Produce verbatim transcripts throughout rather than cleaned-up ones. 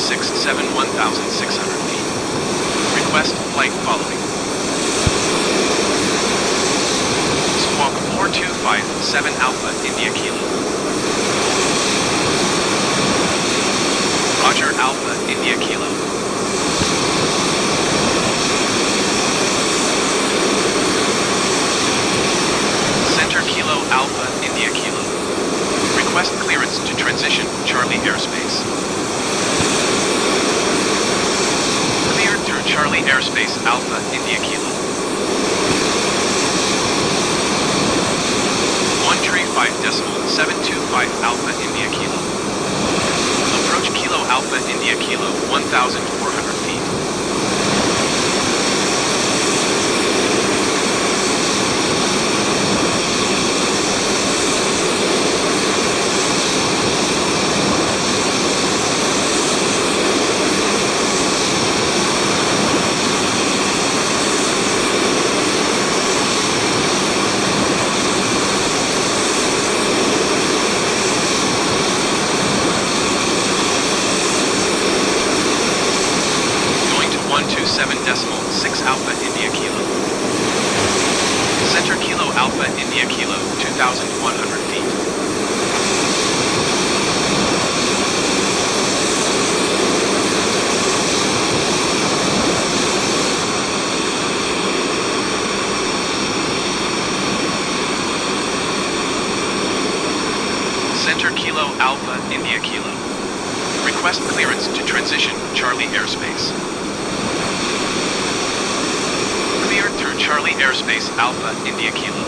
six seven one thousand six hundred feet. Request flight following. Squawk four two five seven Alpha India Kilo. Roger Alpha India Kilo. Center Kilo Alpha India Kilo. Request clearance to transition Charlie airspace. Cleared through Charlie airspace Alpha India Kilo. one three five decimal seven two five Alpha India Kilo. Approach Kilo Alpha India Kilo one thousand four hundred feet. seven decimal six Alpha India Kilo. Center Kilo Alpha India Kilo two thousand one hundred feet. Center Kilo Alpha India Kilo. Request clearance to transition Charlie airspace. Cleared through Charlie airspace Alpha India Kilo.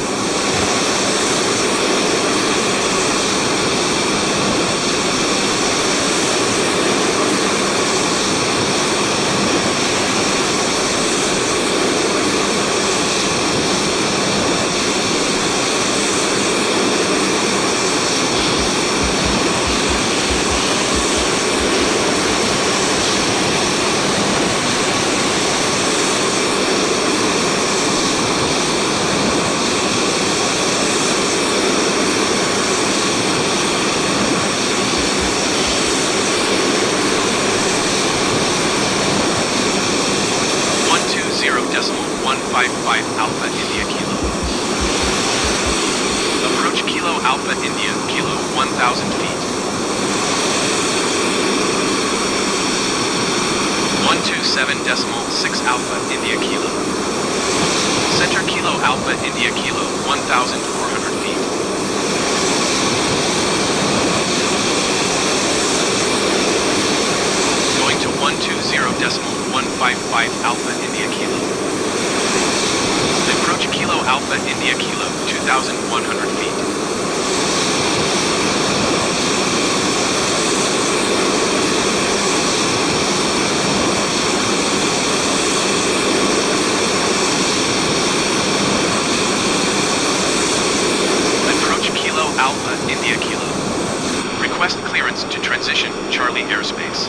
one five five Alpha India Kilo. Approach Kilo Alpha India Kilo one thousand feet. one two seven decimal six Alpha India Kilo. Center Kilo Alpha India Kilo one thousand four hundred feet. Going to one two zero decimal one five five Alpha India Kilo. Approach Kilo Alpha India Kilo two thousand one hundred feet. Approach Kilo Alpha India Kilo. Request clearance to transition Charlie airspace.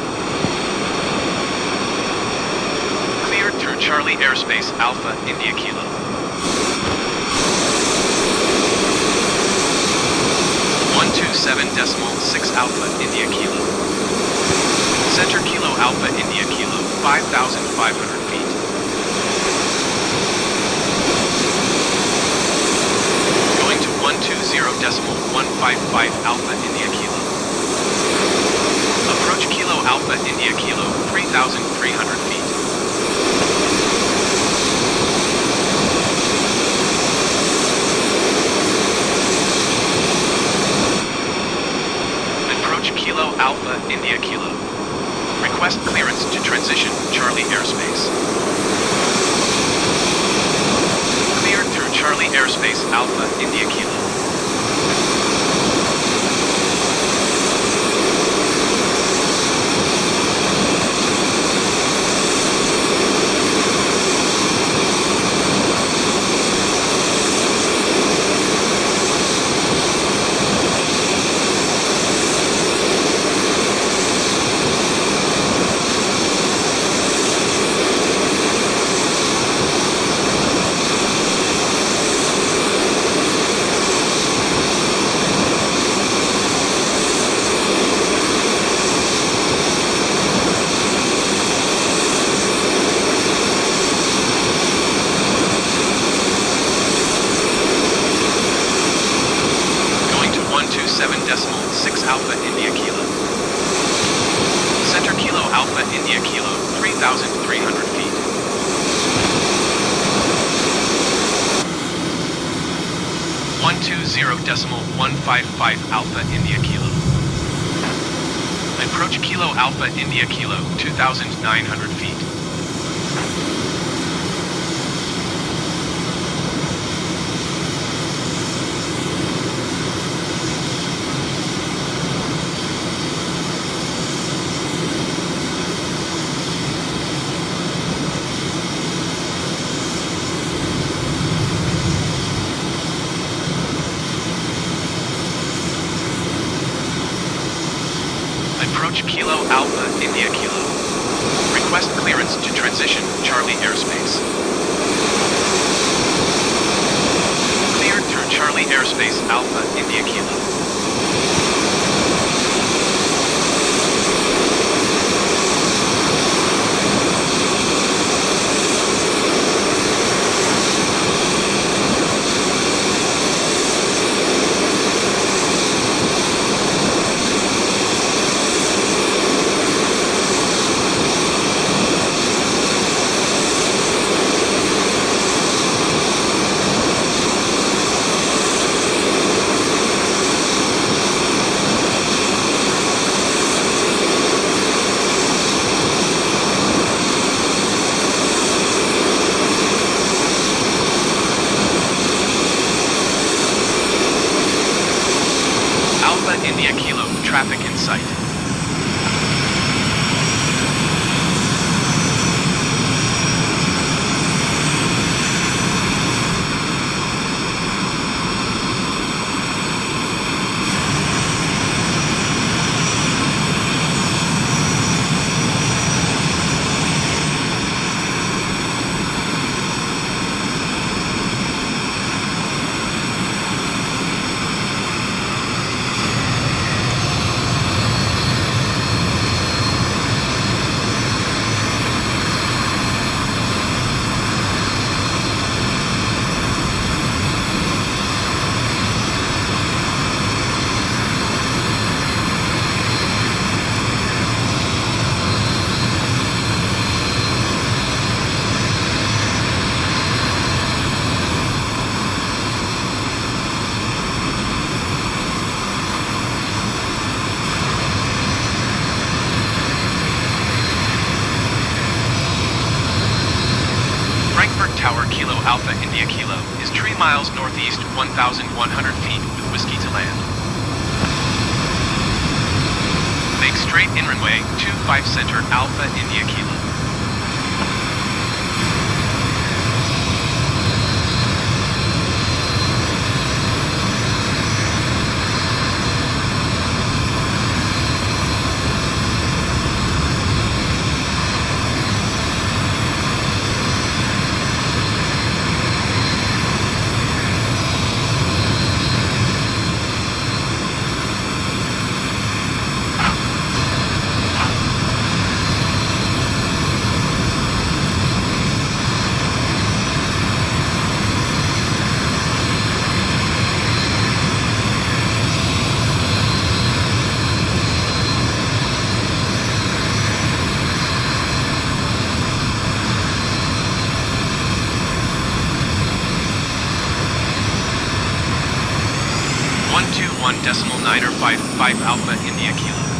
Cleared through Charlie airspace Alpha India Kilo. one two seven decimal six Alpha India Kilo. Center Kilo Alpha India Kilo five thousand five hundred feet. Going to one two zero decimal one five five Alpha India Kilo. Approach Kilo Alpha India Kilo three thousand three hundred feet. Kilo Alpha India Kilo. Request clearance to transition Charlie airspace. Cleared through Charlie airspace Alpha India Kilo. Alpha India Kilo, three thousand three hundred feet. one two zero decimal one five five Alpha India Kilo. Approach Kilo Alpha India Kilo, two thousand nine hundred feet. Approach Kilo Alpha India Kilo. Request clearance to transition Charlie airspace. Cleared through Charlie airspace Alpha India Kilo. India Kilo, traffic in sight. Tower Kilo Alpha India Kilo is three miles northeast, one thousand one hundred feet with whiskey to land. Make straight in runway two five center Alpha India Kilo. one two one decimal nine or five five Alpha India Kilo.